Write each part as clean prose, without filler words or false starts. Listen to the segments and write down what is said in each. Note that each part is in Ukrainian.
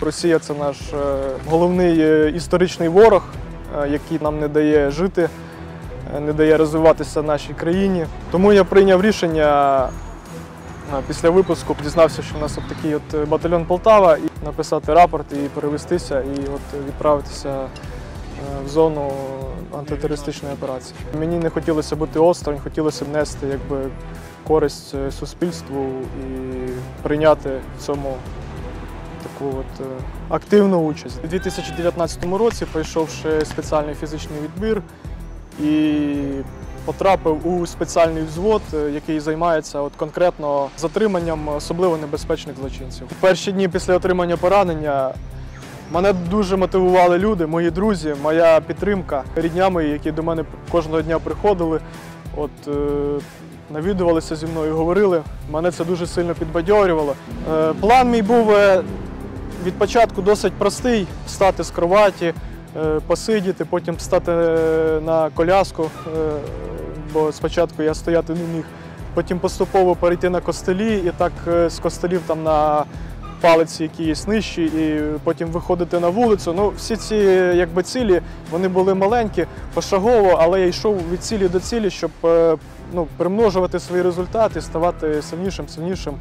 Росія – це наш головний історичний ворог, який нам не дає жити, не дає розвиватися нашій країні. Тому я прийняв рішення після випуску, дізнався, що в нас такий батальйон Полтава, і написати рапорт, і перевестися, і відправитися в зону антитерористичної операції. Мені не хотілося бути осторонь, хотілося б нести користь суспільству і прийняти в цьому таку активну участь. У 2019 році, пройшовши спеціальний фізичний відбір, і потрапив у спеціальний взвод, який займається конкретно затриманням особливо небезпечних злочинців. У перші дні після отримання поранення мене дуже мотивували люди, мої друзі, моя підтримка, рідня мої, які до мене кожного дня приходили, навідувалися зі мною, говорили. Мене це дуже сильно підбадьорювало. План мій був від початку досить простий – встати з кроваті, посидіти, потім встати на коляску, бо спочатку я стояти не міг. Потім поступово перейти на костелі і так з костелів на палиці, які є нижчі, і потім виходити на вулицю. Ну, всі ці цілі, вони були маленькі, пошагово, але я йшов від цілі до цілі, щоб примножувати свої результати, ставати сильнішим.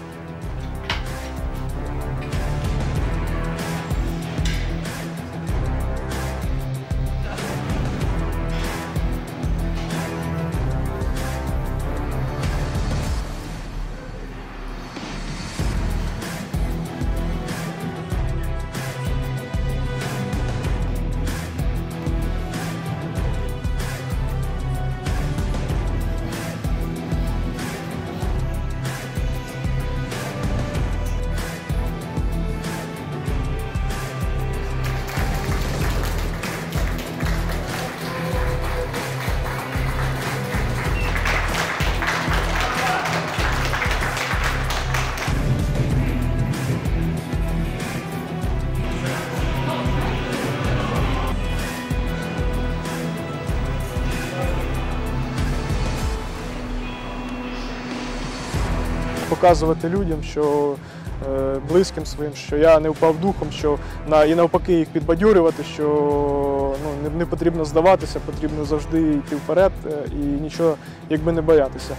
Показувати людям, що близьким своїм, що я не впав духом, що і навпаки їх підбадьорювати, що не потрібно здаватися, потрібно завжди йти вперед і нічого не боятися.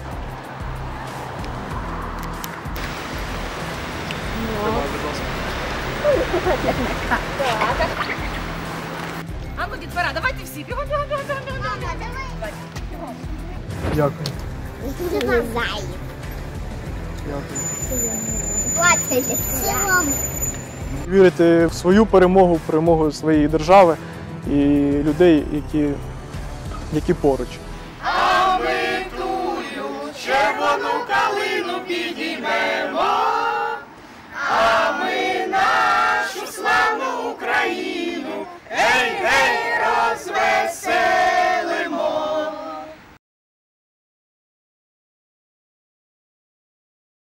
А ну, дітвора, давайте всі. Бігом. Дякую. Вірити в свою перемогу, в перемогу своєї держави і людей, які поруч. А ми тую червону калину підіймемо.